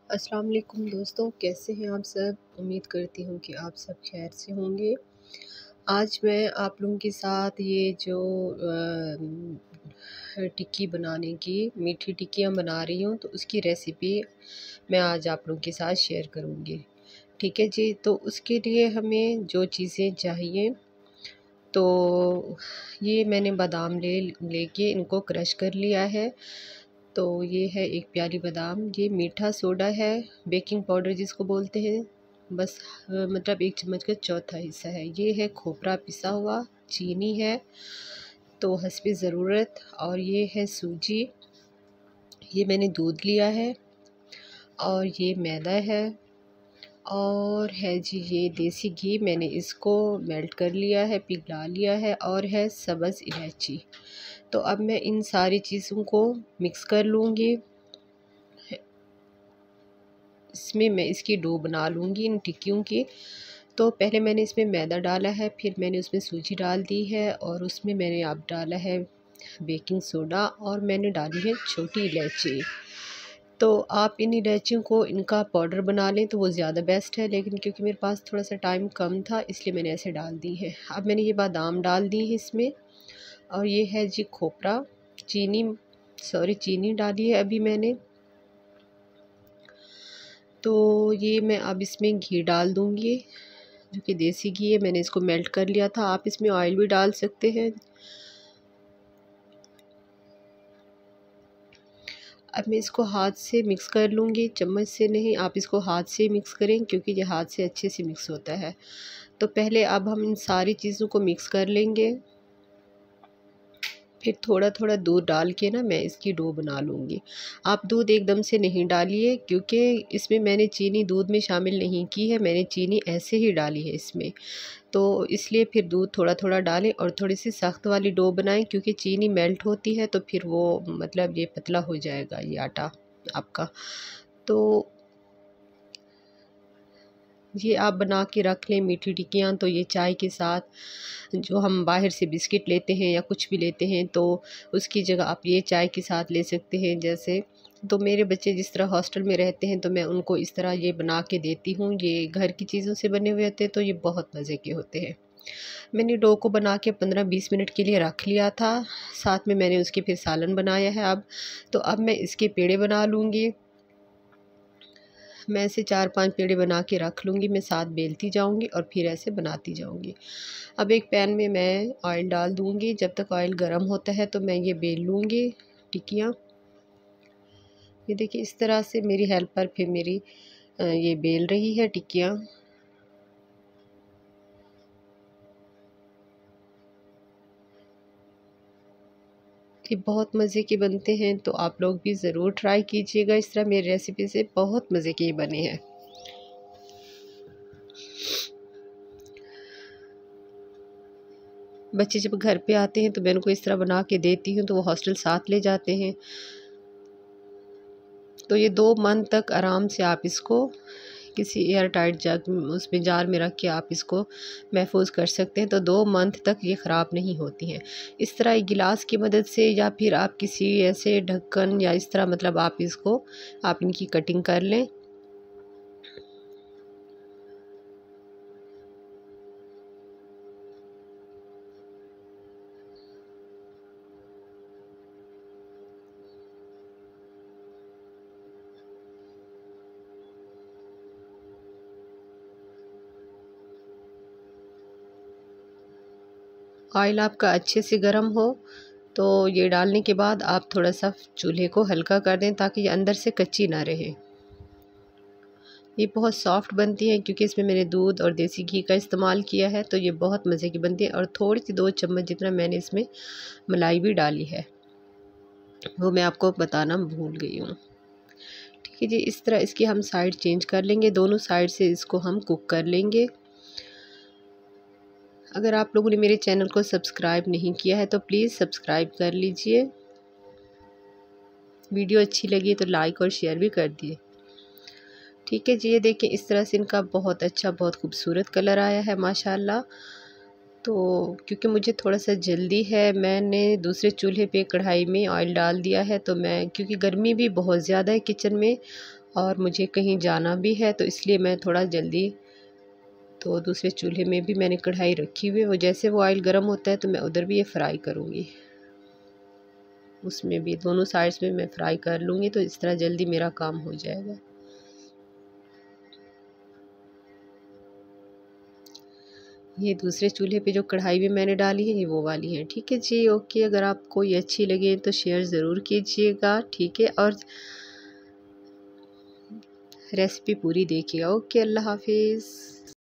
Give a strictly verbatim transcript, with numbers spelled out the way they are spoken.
अस्सलाम वालेकुम दोस्तों, कैसे हैं आप सब? उम्मीद करती हूँ कि आप सब खैर से होंगे। आज मैं आप लोगों के साथ ये जो अ, टिक्की बनाने की मीठी टिक्कियाँ बना रही हूँ, तो उसकी रेसिपी मैं आज आप लोगों के साथ शेयर करूँगी। ठीक है जी, तो उसके लिए हमें जो चीज़ें चाहिए, तो ये मैंने बादाम ले लेके इनको क्रश कर लिया है। तो ये है एक प्याली बादाम, ये मीठा सोडा है, बेकिंग पाउडर जिसको बोलते हैं, बस अ, मतलब एक चम्मच का चौथा हिस्सा है। ये है खोपरा पिसा हुआ, चीनी है तो हस्बे ज़रूरत, और ये है सूजी, ये मैंने दूध लिया है, और ये मैदा है, और है जी ये देसी घी, मैंने इसको मेल्ट कर लिया है, पिघला लिया है, और है सब्ज़ इलायची। तो अब मैं इन सारी चीज़ों को मिक्स कर लूँगी। इसमें मैं इसकी डो बना लूँगी इन टिक्कियों की। तो पहले मैंने इसमें मैदा डाला है, फिर मैंने उसमें सूजी डाल दी है, और उसमें मैंने अब डाला है बेकिंग सोडा, और मैंने डाली है छोटी इलायची। तो आप इन इलायचियों को इनका पाउडर बना लें तो वो ज़्यादा बेस्ट है, लेकिन क्योंकि मेरे पास थोड़ा सा टाइम कम था इसलिए मैंने ऐसे डाल दी है। अब मैंने ये बादाम डाल दी है इसमें, और ये है जी खोपरा, चीनी सॉरी चीनी डाली है अभी मैंने। तो ये मैं अब इसमें घी डाल दूँगी, जो कि देसी घी है, मैंने इसको मेल्ट कर लिया था। आप इसमें ऑयल भी डाल सकते हैं। अब मैं इसको हाथ से मिक्स कर लूँगी, चम्मच से नहीं, आप इसको हाथ से मिक्स करें क्योंकि ये हाथ से अच्छे से मिक्स होता है। तो पहले अब हम इन सारी चीज़ों को मिक्स कर लेंगे, फिर थोड़ा थोड़ा दूध डाल के ना मैं इसकी डो बना लूँगी। आप दूध एकदम से नहीं डालिए क्योंकि इसमें मैंने चीनी दूध में शामिल नहीं की है, मैंने चीनी ऐसे ही डाली है इसमें। तो इसलिए फिर दूध थोड़ा थोड़ा डालें, और थोड़ी सी सख्त वाली डो बनाएं क्योंकि चीनी मेल्ट होती है तो फिर वो मतलब ये पतला हो जाएगा ये आटा आपका। तो ये आप बना के रख लें मीठी टिक्कियाँ, तो ये चाय के साथ, जो हम बाहर से बिस्किट लेते हैं या कुछ भी लेते हैं तो उसकी जगह आप ये चाय के साथ ले सकते हैं। जैसे तो मेरे बच्चे जिस तरह हॉस्टल में रहते हैं तो मैं उनको इस तरह ये बना के देती हूँ। ये घर की चीज़ों से बने हुए होते हैं तो ये बहुत मज़े के होते हैं। मैंने डो को बना के पंद्रह बीस मिनट के लिए रख लिया था, साथ में मैंने उसके फिर सालन बनाया है अब। तो अब मैं इसके पेड़े बना लूँगी। मैं ऐसे चार पांच पेड़े बना के रख लूँगी, मैं साथ बेलती जाऊँगी और फिर ऐसे बनाती जाऊँगी। अब एक पैन में मैं ऑयल डाल दूँगी, जब तक ऑयल गर्म होता है तो मैं ये बेल लूँगी टिक्कियाँ। ये देखिए इस तरह से मेरी हेल्पर फिर मेरी अ, ये बेल रही है टिक्कियाँ। ये बहुत मज़े के बनते हैं, तो आप लोग भी ज़रूर ट्राई कीजिएगा इस तरह, मेरी रेसिपी से बहुत मज़े के ये बने हैं। बच्चे जब घर पे आते हैं तो मैं उनको इस तरह बना के देती हूँ तो वो हॉस्टल साथ ले जाते हैं। तो ये दो मंथ तक आराम से आप इसको किसी एयर टाइट जग उसमें जार में रख के आप इसको महफूज कर सकते हैं, तो दो मंथ तक ये ख़राब नहीं होती हैं। इस तरह एक गिलास की मदद से या फिर आप किसी ऐसे ढक्कन या इस तरह मतलब आप इसको आप इनकी कटिंग कर लें। ऑयल आपका अच्छे से गर्म हो तो ये डालने के बाद आप थोड़ा सा चूल्हे को हल्का कर दें ताकि ये अंदर से कच्ची ना रहे। ये बहुत सॉफ्ट बनती है क्योंकि इसमें मैंने दूध और देसी घी का इस्तेमाल किया है, तो ये बहुत मज़े की बनती है। और थोड़ी सी दो चम्मच जितना मैंने इसमें मलाई भी डाली है, वो मैं आपको बताना भूल गई हूँ। ठीक है जी, इस तरह इसकी हम साइड चेंज कर लेंगे, दोनों साइड से इसको हम कुक कर लेंगे। अगर आप लोगों ने मेरे चैनल को सब्सक्राइब नहीं किया है तो प्लीज़ सब्सक्राइब कर लीजिए। वीडियो अच्छी लगी तो लाइक और शेयर भी कर दिए। ठीक है जी, ये देखिए इस तरह से इनका बहुत अच्छा बहुत खूबसूरत कलर आया है माशाल्लाह। तो क्योंकि मुझे थोड़ा सा जल्दी है, मैंने दूसरे चूल्हे पे कढ़ाई में ऑयल डाल दिया है, तो मैं क्योंकि गर्मी भी बहुत ज़्यादा है किचन में और मुझे कहीं जाना भी है, तो इसलिए मैं थोड़ा जल्दी, तो दूसरे चूल्हे में भी मैंने कढ़ाई रखी हुई है। वो जैसे वो ऑयल गर्म होता है तो मैं उधर भी ये फ्राई करूँगी, उसमें भी दोनों साइड्स में मैं फ्राई कर लूँगी, तो इस तरह जल्दी मेरा काम हो जाएगा। ये दूसरे चूल्हे पे जो कढ़ाई भी मैंने डाली है ये वो वाली है। ठीक है जी, ओके। अगर आपको ये अच्छी लगे तो शेयर ज़रूर कीजिएगा, ठीक है, और रेसिपी पूरी देखिएगा। ओके, अल्लाह हाफिज़।